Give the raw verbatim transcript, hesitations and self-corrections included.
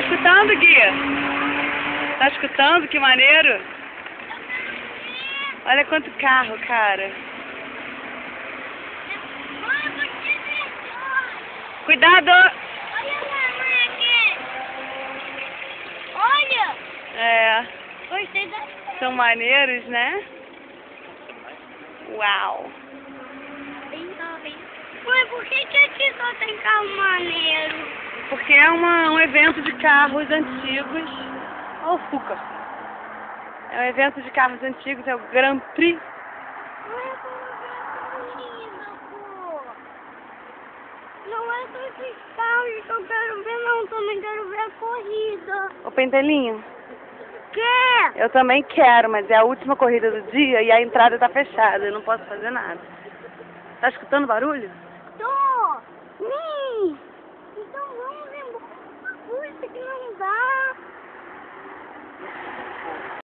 escutando, Guia? Tá escutando? Que maneiro. Olha quanto carro, cara. Cuidado! Olha lá, mãe, aqui. Olha! É, Gostei da... são maneiros, né? Uau! Mãe, por que que aqui só tem carro maneiro? Porque é uma, um evento de carros antigos. Olha o Fuca. É um evento de carros antigos, é o Grand Prix. Não é corrida, pô. Não é só esses carros que eu quero ver, não. Também quero ver a corrida. Ô, Pentelinho, Quê? eu também quero, mas é a última corrida do dia e a entrada tá fechada. Eu não posso fazer nada. Tá escutando barulho? Tô.